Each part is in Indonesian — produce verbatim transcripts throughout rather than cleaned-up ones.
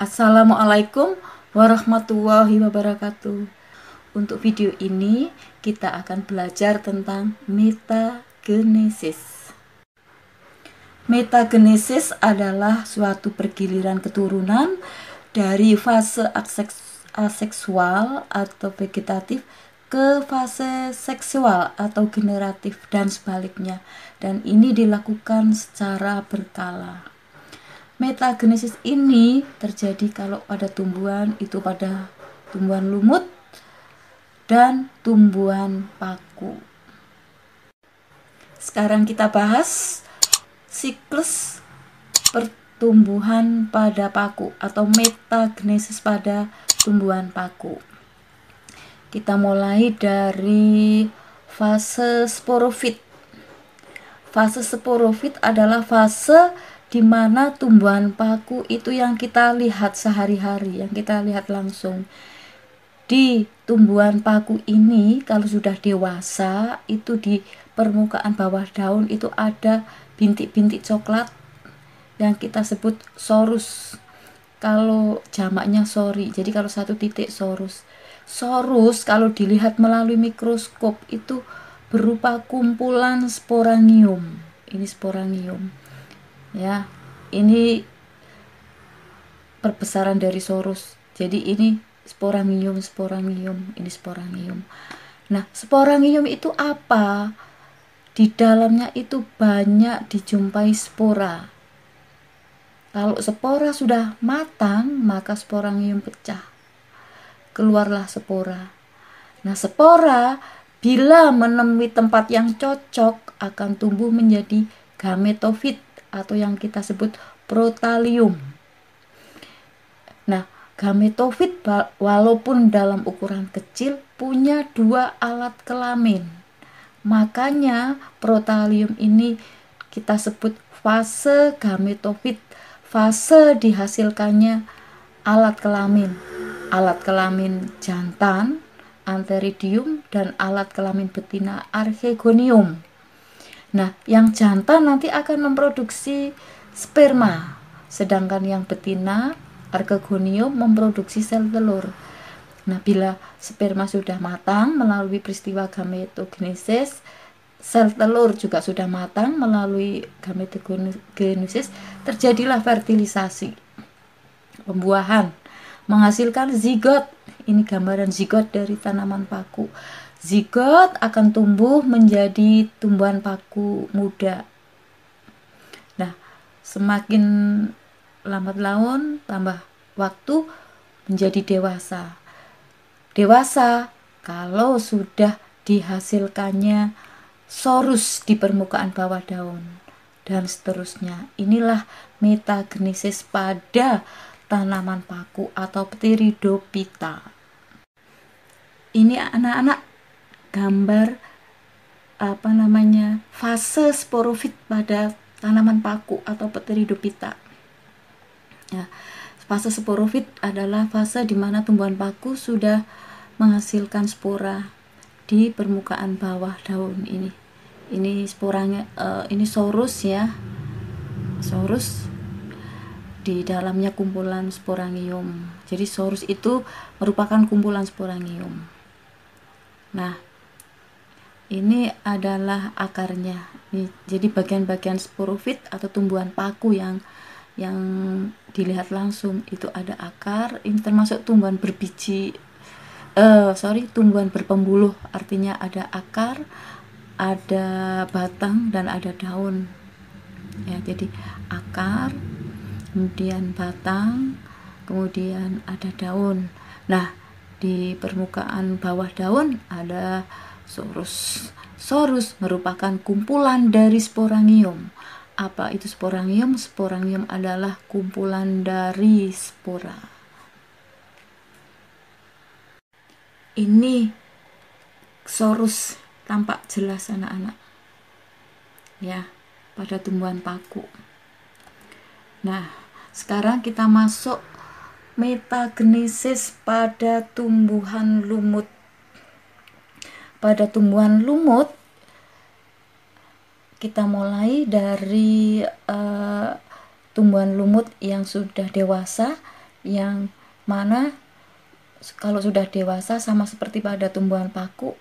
Assalamualaikum warahmatullahi wabarakatuh. Untuk video ini kita akan belajar tentang metagenesis. Metagenesis adalah suatu pergiliran keturunan dari fase aseksual atau vegetatif ke fase seksual atau generatif dan sebaliknya, dan ini dilakukan secara berkala. Metagenesis ini terjadi kalau pada tumbuhan itu pada tumbuhan lumut dan tumbuhan paku. Sekarang kita bahas siklus pertumbuhan pada paku atau metagenesis pada tumbuhan paku. Kita mulai dari fase sporofit. Fase sporofit adalah fase di mana tumbuhan paku itu yang kita lihat sehari-hari, yang kita lihat langsung. Di tumbuhan paku ini kalau sudah dewasa, itu di permukaan bawah daun itu ada bintik-bintik coklat yang kita sebut sorus. Kalau jamaknya sori, jadi kalau satu titik sorus. Sorus kalau dilihat melalui mikroskop itu berupa kumpulan sporangium. Ini sporangium. Ya, ini perbesaran dari sorus. Jadi ini sporangium, sporangium, ini sporangium. Nah, sporangium itu apa? Di dalamnya itu banyak dijumpai spora. Kalau spora sudah matang, maka sporangium pecah. Keluarlah spora. Nah, spora bila menemui tempat yang cocok akan tumbuh menjadi gametofit atau yang kita sebut protalium. Nah, gametofit walaupun dalam ukuran kecil punya dua alat kelamin. Makanya protalium ini kita sebut fase gametofit. Fase dihasilkannya alat kelamin. Alat kelamin jantan, antheridium, dan alat kelamin betina archegonium. Nah, yang jantan nanti akan memproduksi sperma, sedangkan yang betina, archegonium, memproduksi sel telur. Nah, bila sperma sudah matang melalui peristiwa gametogenesis, sel telur juga sudah matang melalui gametogenesis, terjadilah fertilisasi, pembuahan, menghasilkan zigot. Ini gambaran zigot dari tanaman paku. Zigot akan tumbuh menjadi tumbuhan paku muda. Nah, semakin lambat laun, tambah waktu menjadi dewasa. Dewasa kalau sudah dihasilkannya sorus di permukaan bawah daun dan seterusnya. Inilah metagenesis pada tanaman paku atau Pteridophyta. Ini anak-anak gambar apa namanya fase sporofit pada tanaman paku atau Pteridophyta. Ya, fase sporofit adalah fase di mana tumbuhan paku sudah menghasilkan spora di permukaan bawah daun ini. Ini sporanya, uh, ini sorus ya, sorus. Di dalamnya kumpulan sporangium. Jadi sorus itu merupakan kumpulan sporangium. Nah, ini adalah akarnya. Jadi bagian-bagian sporofit atau tumbuhan paku yang yang dilihat langsung itu ada akar. Ini termasuk tumbuhan berbiji, uh, sorry, tumbuhan berpembuluh. Artinya ada akar, ada batang, dan ada daun. Ya, jadi akar, kemudian batang, kemudian ada daun. Nah, di permukaan bawah daun ada sorus. Sorus merupakan kumpulan dari sporangium. Apa itu sporangium? Sporangium adalah kumpulan dari spora. Ini sorus tampak jelas anak-anak. Ya, pada tumbuhan paku. Nah, sekarang kita masuk metagenesis pada tumbuhan lumut. Pada tumbuhan lumut kita mulai dari uh, tumbuhan lumut yang sudah dewasa yang mana kalau sudah dewasa sama seperti pada tumbuhan paku,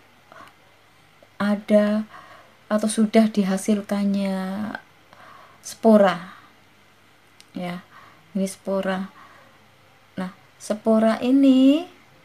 ada atau sudah dihasilkannya spora. Ya, ini spora. Nah, spora ini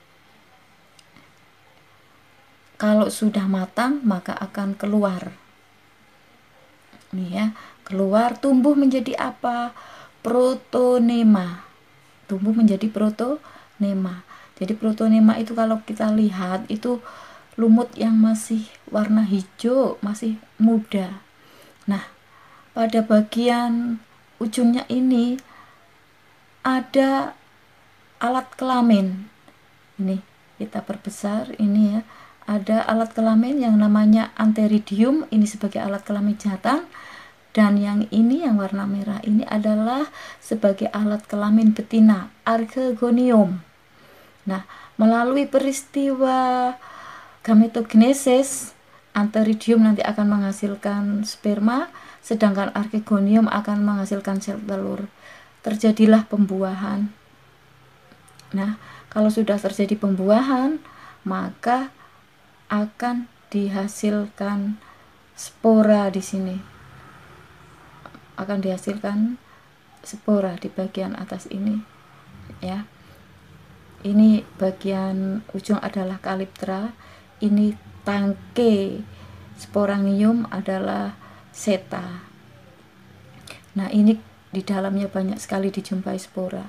kalau sudah matang maka akan keluar. Nih ya, keluar, tumbuh menjadi apa? Protonema. Tumbuh menjadi protonema. Jadi protonema itu kalau kita lihat itu lumut yang masih warna hijau, masih muda. Nah, pada bagian ujungnya ini ada alat kelamin. Ini kita perbesar ini ya. Ada alat kelamin yang namanya antheridium, ini sebagai alat kelamin jantan, dan yang ini yang warna merah ini adalah sebagai alat kelamin betina, archegonium. Nah, melalui peristiwa gametogenesis, antheridium nanti akan menghasilkan sperma, sedangkan archegonium akan menghasilkan sel telur. Terjadilah pembuahan. Nah, kalau sudah terjadi pembuahan, maka akan dihasilkan spora di sini. Akan dihasilkan spora di bagian atas ini, ya. Ini bagian ujung adalah kaliptra, ini tangke sporangium adalah seta. Nah, ini di dalamnya banyak sekali dijumpai spora.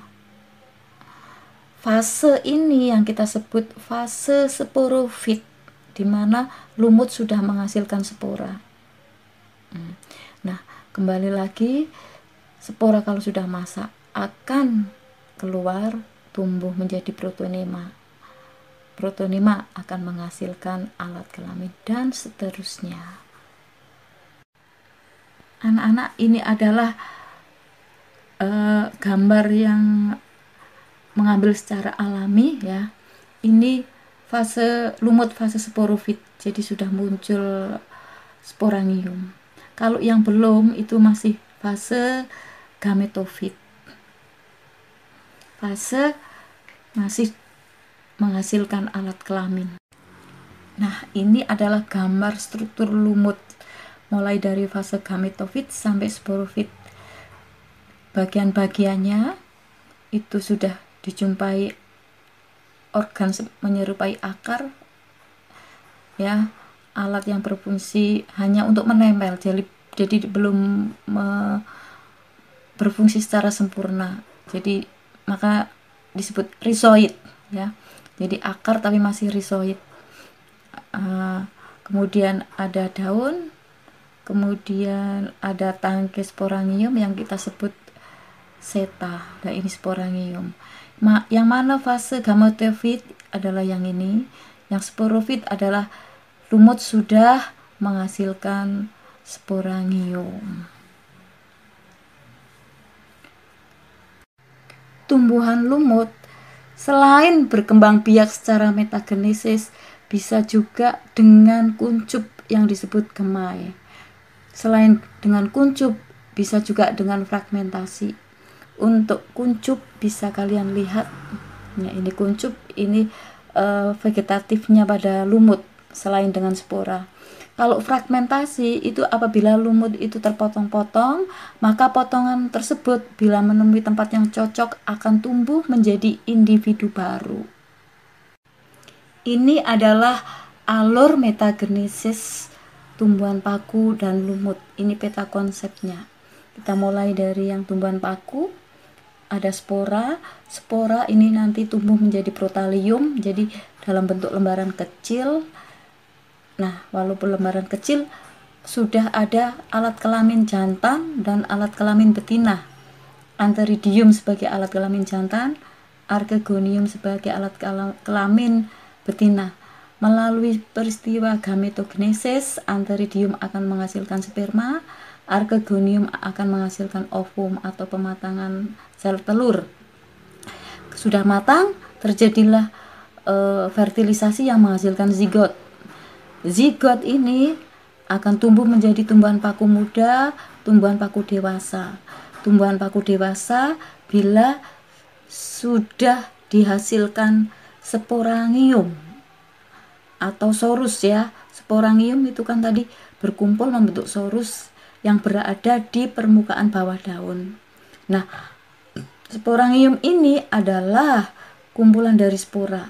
Fase ini yang kita sebut fase sporofit, di mana lumut sudah menghasilkan spora. Nah, kembali lagi, spora kalau sudah masak akan keluar, tumbuh menjadi protonema. Protonema akan menghasilkan alat kelamin dan seterusnya. Anak-anak, ini adalah uh, gambar yang mengambil secara alami ya. Ini fase lumut, fase sporofit. Jadi sudah muncul sporangium. Kalau yang belum itu masih fase gametofit. Fase masih menghasilkan alat kelamin. Nah, ini adalah gambar struktur lumut mulai dari fase gametofit sampai sporofit. Bagian-bagiannya itu sudah dijumpai organ menyerupai akar, ya, alat yang berfungsi hanya untuk menempel, jadi, jadi belum me, berfungsi secara sempurna. Jadi maka disebut rhizoid, ya. Jadi akar tapi masih rhizoid. Uh, kemudian ada daun, kemudian ada tangkai sporangium yang kita sebut seta. Nah, ini sporangium. Ma yang mana fase gametofit adalah yang ini, yang sporofit adalah lumut sudah menghasilkan sporangium. Tumbuhan lumut selain berkembang biak secara metagenesis, bisa juga dengan kuncup yang disebut gemai. Selain dengan kuncup, bisa juga dengan fragmentasi. Untuk kuncup bisa kalian lihat, ya, ini kuncup, ini uh, vegetatifnya pada lumut selain dengan spora. Kalau fragmentasi itu apabila lumut itu terpotong-potong, maka potongan tersebut bila menemui tempat yang cocok akan tumbuh menjadi individu baru. Ini adalah alur metagenesis tumbuhan paku dan lumut. Ini peta konsepnya. Kita mulai dari yang tumbuhan paku, ada spora. Spora ini nanti tumbuh menjadi protalium, jadi dalam bentuk lembaran kecil. Nah, walaupun lembaran kecil, sudah ada alat kelamin jantan dan alat kelamin betina. Antheridium sebagai alat kelamin jantan, archegonium sebagai alat kelamin betina. Melalui peristiwa gametogenesis, antheridium akan menghasilkan sperma, archegonium akan menghasilkan ovum atau pematangan sel telur. Sudah matang, terjadilah e, fertilisasi yang menghasilkan zigot. Zigot ini akan tumbuh menjadi tumbuhan paku muda, tumbuhan paku dewasa. Tumbuhan paku dewasa bila sudah dihasilkan sporangium atau sorus ya. Sporangium itu kan tadi berkumpul membentuk sorus yang berada di permukaan bawah daun. Nah, sporangium ini adalah kumpulan dari spora.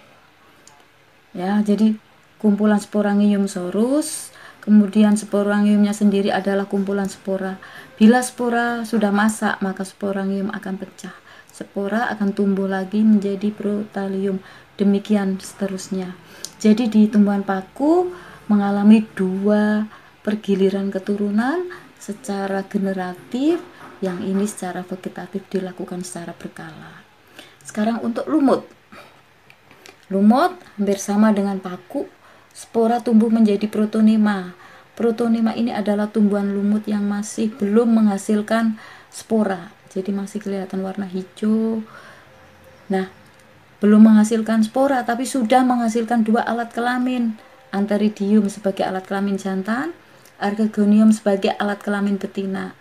Ya, jadi kumpulan sporangium sorus, kemudian sporangiumnya sendiri adalah kumpulan spora. Bila spora sudah masak, maka sporangium akan pecah. Spora akan tumbuh lagi menjadi protalium. Demikian seterusnya. Jadi di tumbuhan paku mengalami dua pergiliran keturunan secara generatif, yang ini secara vegetatif dilakukan secara berkala. Sekarang untuk lumut. Lumut hampir sama dengan paku, spora tumbuh menjadi protonema. Protonema ini adalah tumbuhan lumut yang masih belum menghasilkan spora. Jadi masih kelihatan warna hijau. Nah, belum menghasilkan spora tapi sudah menghasilkan dua alat kelamin. Antheridium sebagai alat kelamin jantan, Archegonium sebagai alat kelamin betina.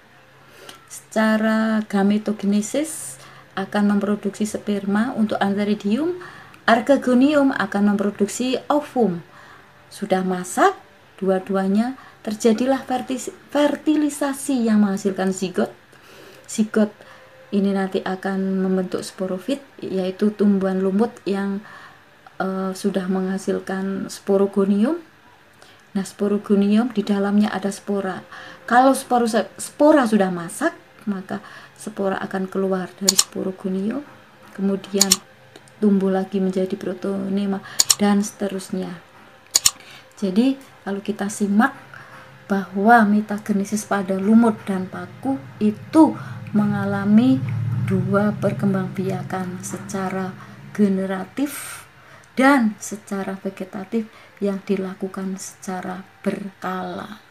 Secara gametogenesis akan memproduksi sperma untuk Antheridium, Archegonium akan memproduksi ovum. Sudah masak, dua-duanya terjadilah fertilisasi yang menghasilkan zigot. Zigot ini nanti akan membentuk sporofit, yaitu tumbuhan lumut yang uh, sudah menghasilkan sporogonium. Nah, sporogonium di dalamnya ada spora. Kalau spora, spora sudah masak, maka spora akan keluar dari sporogonium, kemudian tumbuh lagi menjadi protonema, dan seterusnya. Jadi, kalau kita simak bahwa metagenesis pada lumut dan paku itu mengalami dua perkembangbiakan secara generatif dan secara vegetatif yang dilakukan secara berkala.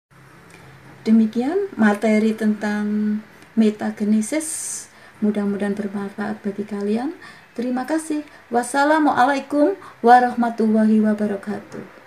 Demikian materi tentang metagenesis, mudah-mudahan bermanfaat bagi kalian. Terima kasih. Wassalamualaikum warahmatullahi wabarakatuh.